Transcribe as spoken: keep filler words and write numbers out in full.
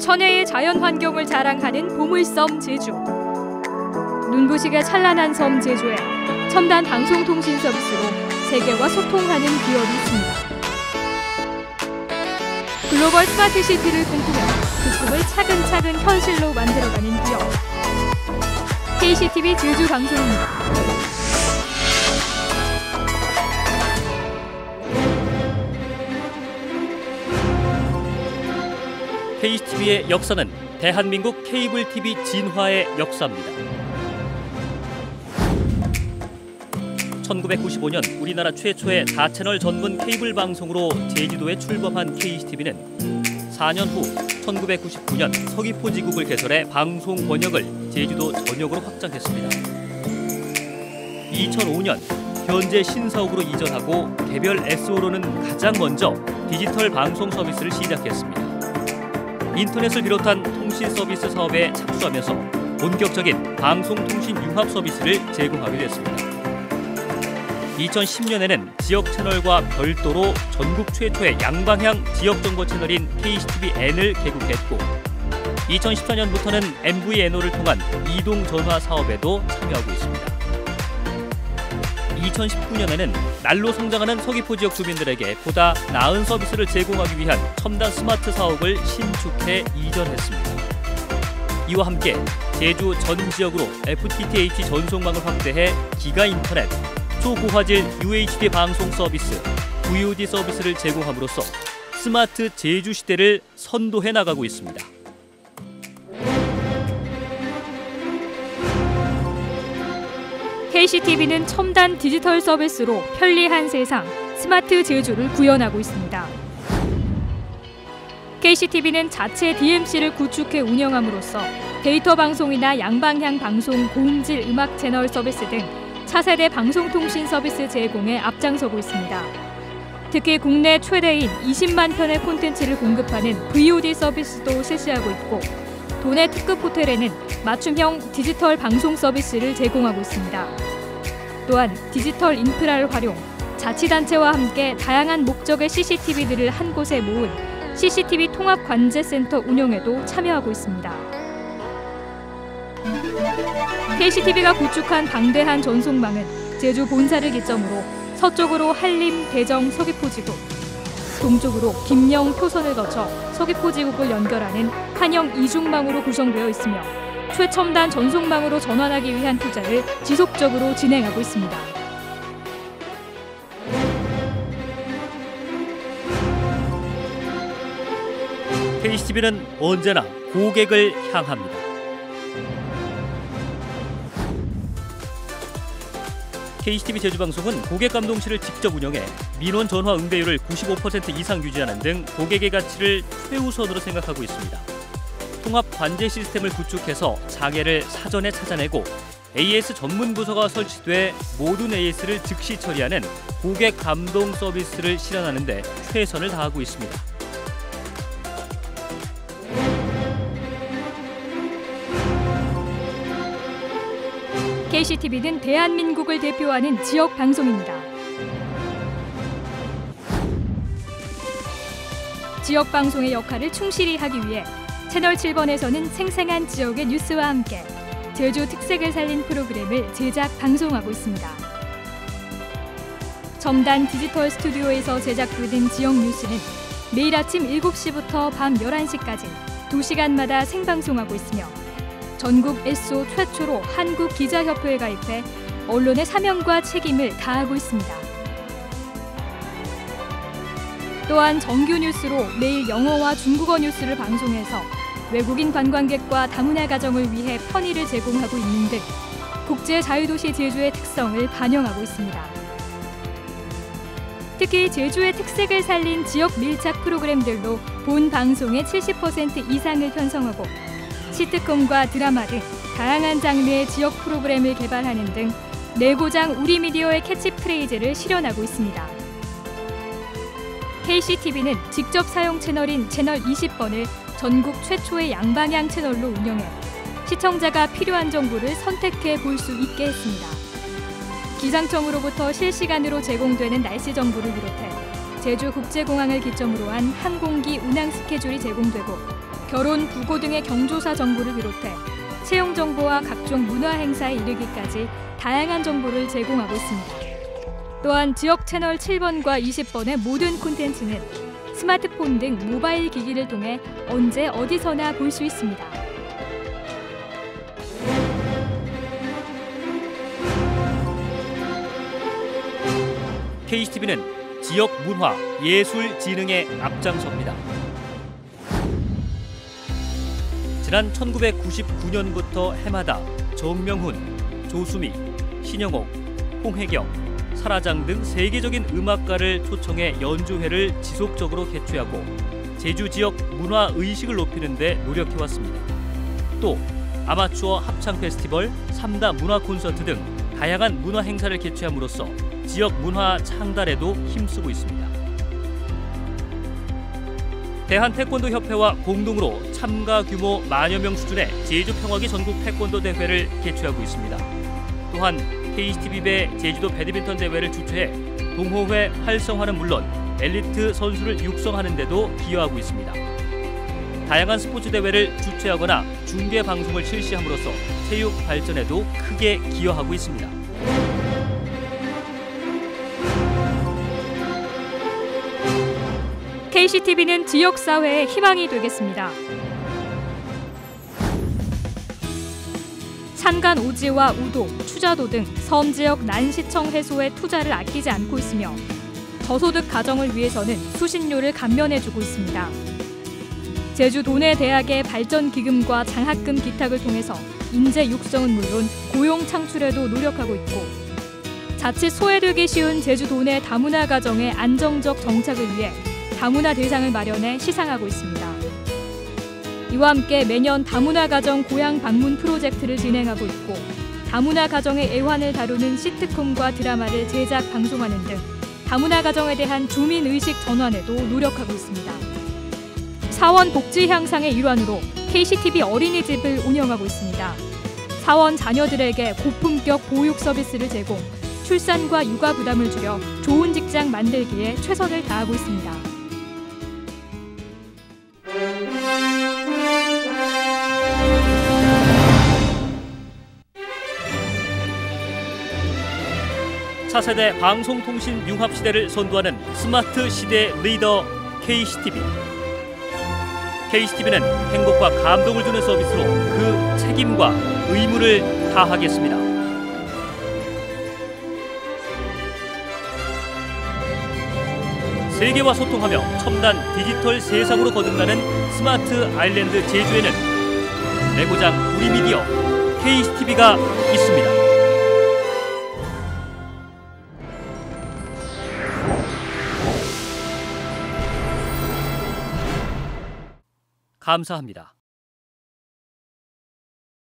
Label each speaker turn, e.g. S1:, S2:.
S1: 천혜의 자연 환경을 자랑하는 보물섬 제주. 눈부시게 찬란한 섬 제주에 첨단 방송통신 서비스로 세계와 소통하는 기업이 있습니다. 글로벌 스마트 시티를 꿈꾸며 그 꿈을 차근차근 현실로 만들어가는 기업. 케이씨티비 제주 방송입니다.
S2: 케이씨티비의 역사는 대한민국 케이블 티비 진화의 역사입니다. 천구백구십오 년 우리나라 최초의 사 채널 전문 케이블 방송으로 제주도에 출범한 케이씨티비는 사 년 후 천구백구십구 년 서귀포지국을 개설해 방송 번역을 제주도 전역으로 확장했습니다. 이천오 년 현재 신사옥으로 이전하고 개별 에스오로는 가장 먼저 디지털 방송 서비스를 시작했습니다. 인터넷을 비롯한 통신 서비스 사업에 착수하면서 본격적인 방송통신 융합 서비스를 제공하게 됐습니다. 이천십 년에는 지역 채널과 별도로 전국 최초의 양방향 지역정보 채널인 케이씨티비엔을 개국했고 이천십사 년부터는 엠브이엔오를 통한 이동 전화 사업에도 참여하고 있습니다. 이천십구 년에는 날로 성장하는 서귀포 지역 주민들에게 보다 나은 서비스를 제공하기 위한 첨단 스마트 사옥을 신축해 이전했습니다. 이와 함께 제주 전 지역으로 에프티티에이치 전송망을 확대해 기가 인터넷, 초고화질 유에이치디 방송 서비스, 브이오디 서비스를 제공함으로써 스마트 제주 시대를 선도해 나가고 있습니다.
S1: 케이씨티비는 첨단 디지털 서비스로 편리한 세상, 스마트 제주를 구현하고 있습니다. 케이씨티비는 자체 디엠씨를 구축해 운영함으로써 데이터 방송이나 양방향 방송, 고음질 음악 채널 서비스 등 차세대 방송통신 서비스 제공에 앞장서고 있습니다. 특히 국내 최대인 이십만 편의 콘텐츠를 공급하는 브이오디 서비스도 실시하고 있고 도내 특급 호텔에는 맞춤형 디지털 방송 서비스를 제공하고 있습니다. 또한 디지털 인프라를 활용, 자치단체와 함께 다양한 목적의 씨씨티비들을 한 곳에 모은 씨씨티비 통합관제센터 운영에도 참여하고 있습니다. 케이씨티비가 구축한 방대한 전송망은 제주 본사를 기점으로 서쪽으로 한림, 대정, 서귀포지국, 동쪽으로 김영, 표선을 거쳐 서귀포지국을 연결하는 한영 이중망으로 구성되어 있으며 최첨단 전송망으로 전환하기 위한 투자를 지속적으로 진행하고 있습니다.
S2: 케이씨티비는 언제나 고객을 향합니다. 케이씨티비 제주방송은 고객감동실을 직접 운영해 민원 전화 응대율을 구십오 퍼센트 이상 유지하는 등 고객의 가치를 최우선으로 생각하고 있습니다. 통합 관제 시스템을 구축해서 장애를 사전에 찾아내고 에이에스 전문 부서가 설치돼 모든 에이에스를 즉시 처리하는 고객 감동 서비스를 실현하는 데 최선을 다하고 있습니다.
S1: 케이씨티비는 대한민국을 대표하는 지역 방송입니다. 지역 방송의 역할을 충실히 하기 위해 채널 칠 번에서는 생생한 지역의 뉴스와 함께 제주 특색을 살린 프로그램을 제작, 방송하고 있습니다. 첨단 디지털 스튜디오에서 제작되는 지역 뉴스는 매일 아침 일곱 시부터 밤 열한 시까지 두 시간마다 생방송하고 있으며 전국 에스오 최초로 한국기자협회에 가입해 언론의 사명과 책임을 다하고 있습니다. 또한 정규 뉴스로 매일 영어와 중국어 뉴스를 방송해서 외국인 관광객과 다문화 가정을 위해 편의를 제공하고 있는 등 국제 자유도시 제주의 특성을 반영하고 있습니다. 특히 제주의 특색을 살린 지역 밀착 프로그램들로 본 방송의 칠십 퍼센트 이상을 편성하고 시트콤과 드라마 등 다양한 장르의 지역 프로그램을 개발하는 등 내고장 우리 미디어의 캐치프레이즈를 실현하고 있습니다. 케이씨티비는 직접 사용 채널인 채널 이십 번을 전국 최초의 양방향 채널로 운영해 시청자가 필요한 정보를 선택해 볼 수 있게 했습니다. 기상청으로부터 실시간으로 제공되는 날씨 정보를 비롯해 제주국제공항을 기점으로 한 항공기 운항 스케줄이 제공되고 결혼, 부고 등의 경조사 정보를 비롯해 채용 정보와 각종 문화 행사에 이르기까지 다양한 정보를 제공하고 있습니다. 또한 지역 채널 칠 번과 이십 번의 모든 콘텐츠는 스마트폰 등 모바일 기기를 통해 언제 어디서나 볼 수 있습니다.
S2: 케이씨티비는 지역 문화, 예술 진흥에 앞장섭니다. 지난 천구백구십구 년부터 해마다 정명훈, 조수미, 신영옥, 홍혜경, 설아장 등 세계적인 음악가를 초청해 연주회를 지속적으로 개최하고 제주 지역 문화 의식을 높이는 데 노력해왔습니다. 또 아마추어 합창 페스티벌, 삼다 문화 콘서트 등 다양한 문화 행사를 개최함으로써 지역 문화 창달에도 힘쓰고 있습니다. 대한태권도협회와 공동으로 참가 규모 만여 명 수준의 제주평화기 전국 태권도 대회를 개최하고 있습니다. 또한 케이씨티비 배 제주도 배드민턴 대회를 주최해 동호회 활성화는 물론 엘리트 선수를 육성하는 데도 기여하고 있습니다. 다양한 스포츠 대회를 주최하거나 중계 방송을 실시함으로써 체육 발전에도 크게 기여하고 있습니다.
S1: 케이씨티비는 지역사회의 희망이 되겠습니다. 산간 오지와 우도, 추자도 등 섬 지역 난시청 해소에 투자를 아끼지 않고 있으며 저소득 가정을 위해서는 수신료를 감면해주고 있습니다. 제주 도내대학의 발전기금과 장학금 기탁을 통해서 인재 육성은 물론 고용 창출에도 노력하고 있고 자칫 소외되기 쉬운 제주 도내 다문화 가정의 안정적 정착을 위해 다문화 대상을 마련해 시상하고 있습니다. 이와 함께 매년 다문화 가정 고향 방문 프로젝트를 진행하고 있고 다문화 가정의 애환을 다루는 시트콤과 드라마를 제작 방송하는 등 다문화 가정에 대한 주민의식 전환에도 노력하고 있습니다. 사원 복지 향상의 일환으로 케이씨티비 어린이집을 운영하고 있습니다. 사원 자녀들에게 고품격 보육 서비스를 제공, 출산과 육아 부담을 줄여 좋은 직장 만들기에 최선을 다하고 있습니다.
S2: 차세대 방송통신 융합 시대를 선도하는 스마트 시대 리더 케이씨티비. 케이씨티비는 행복과 감동을 주는 서비스로 그 책임과 의무를 다하겠습니다. 세계와 소통하며 첨단 디지털 세상으로 거듭나는 스마트 아일랜드 제주에는 내고장 우리 미디어 케이씨티비가 있습니다. 감사합니다.